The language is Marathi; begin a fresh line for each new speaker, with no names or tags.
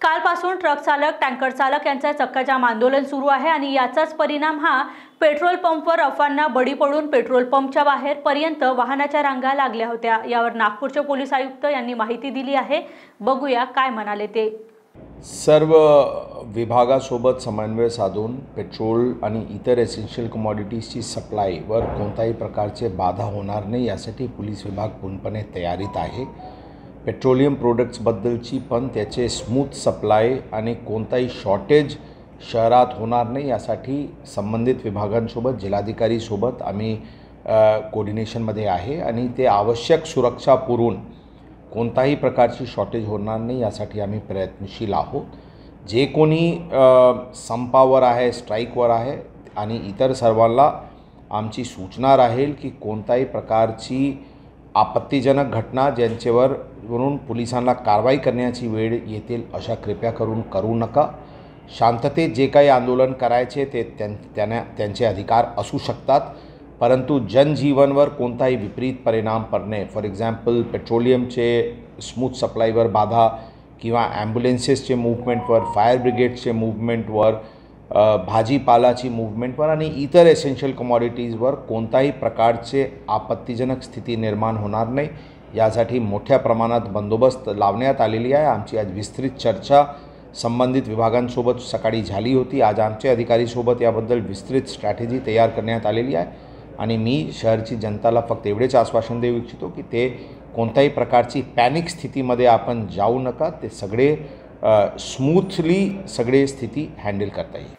कालपासून ट्रक चालक, टँकर चालक यांचा चक्काजाम आंदोलन सुरू आहे आणि याचाच परिणाम हा पेट्रोल पंपवर अफवांना बळी पडून पेट्रोल पंपच्या बाहेर पर्यंत वाहनाच्या रांगा लागल्या होत्या। यावर नागपूरचे पोलीस आयुक्त यांनी माहिती दिली आहे। बघूया काय म्हणाले ते।
सर्व विभागासोबत समन्वय साधून पेट्रोल आणि इतर एसेन्शियल कमोडिटीजची सप्लायवर कोणत्याही प्रकारचे बाधा होणार नाही यासाठी पोलीस विभाग पूर्णपणे तयारीत आहे। पेट्रोलियम प्रोडक्ट्सबद्दलची पण त्याचे स्मूथ सप्लाय आणि कोणताही शॉर्टेज शहरात होणार नाही यासाठी संबंधित विभागांसोबत जिल्हाधिकारीसोबत आम्ही कोऑर्डिनेशनमध्ये आहे आणि ते आवश्यक सुरक्षा पुरवून कोणताही प्रकारची शॉर्टेज होणार नाही यासाठी आम्ही प्रयत्नशील आहोत। जे कोणी संपावर आहे, स्ट्राईकवर आहे आणि इतर सर्वांना आमची सूचना राहील की कोणत्याही प्रकारची आपत्तिजनक घटना ज्यांच्यावरून पोलिसांना कारवाई करण्याची वेळ येतील अशा कृपया करून करू नका। शांततेत जे काही आंदोलन करायचे ते त्यांचे अधिकार असू शकतात, परंतु जनजीवनवर कोणताही विपरीत परिणाम पडणे, फॉर एक्झाम्पल पेट्रोलियमचे स्मूथ सप्लायवर बाधा किंवा ॲम्ब्युलन्सेसचे मूव्हमेंटवर, फायर ब्रिगेडचे मूव्हमेंटवर, भाजीपालाची मूव्हमेंटवर आणि इतर एसेन्शियल कमोडिटीजवर कोणत्याही प्रकारचे आपत्तिजनक स्थिती निर्माण होणार नाही यासाठी मोठ्या प्रमाणात बंदोबस्त लावण्यात आलेली आहे। आमची आज विस्तृत चर्चा संबंधित विभागांसोबत सकाळी झाली होती। आज आमच्या अधिकारीसोबत याबद्दल विस्तृत स्ट्रॅटेजी तयार करण्यात आलेली आहे आणि मी शहरची जनताला फक्त एवढेच आश्वासन देऊ इच्छितो की ते कोणत्याही प्रकारची पॅनिक स्थितीमध्ये आपण जाऊ नका। ते सगळे स्मूथली सगळे स्थिती हँडल करता येईल।